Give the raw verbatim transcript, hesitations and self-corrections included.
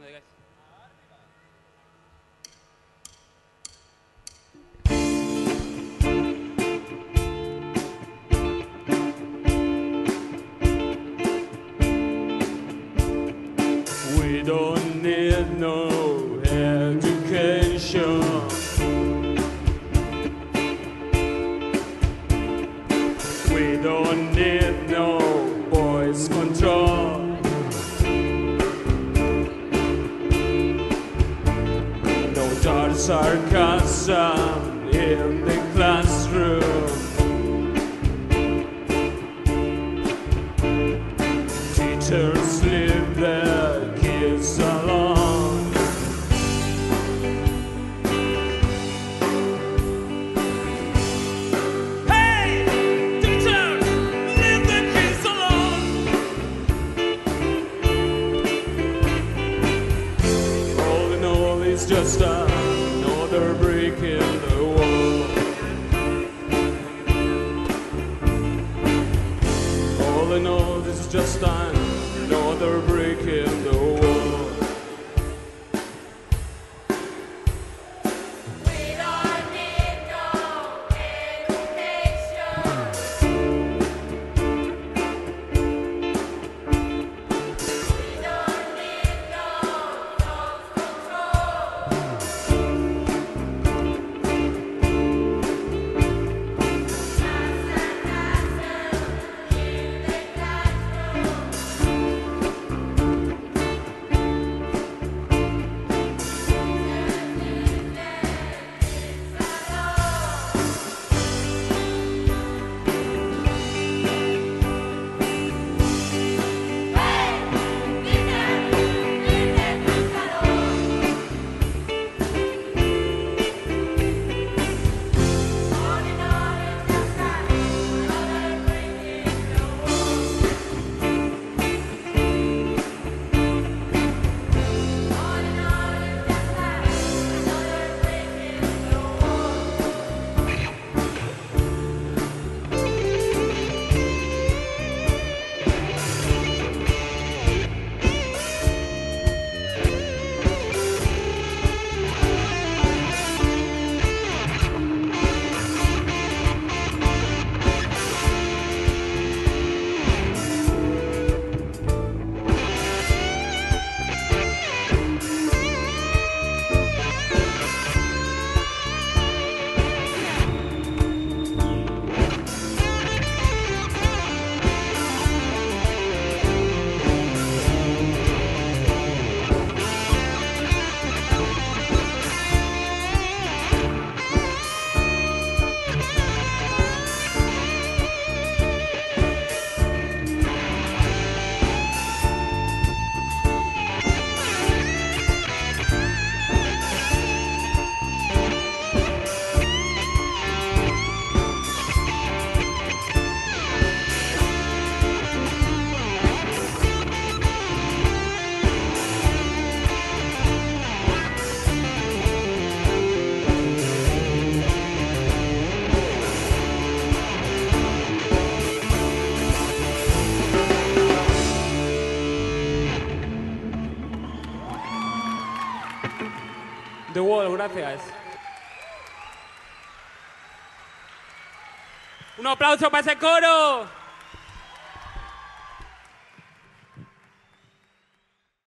digáis. We don't need no education. We don't need no voice control. No dark sarcasm in the classroom. Teachers leave their kids alone. Hey, teachers, leave the kids alone. All in all, it's just another brick in the wall. All in all, it's just another brick in the wall. We don't need no education. We don't need no self-control. In the classroom. The Wall, gracias. Un aplauso para ese coro.